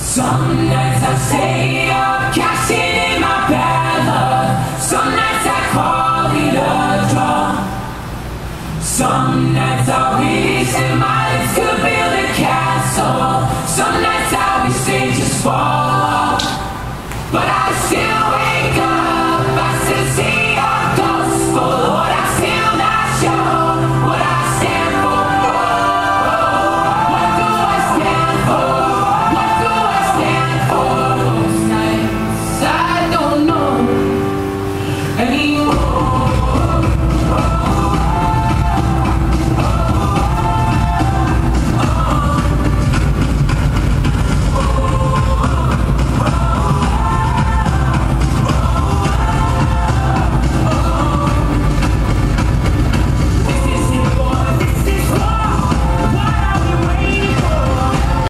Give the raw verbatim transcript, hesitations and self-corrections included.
Some nights I stay up, cashing in my bad luck. Some nights I call it a draw. Some nights I wish that my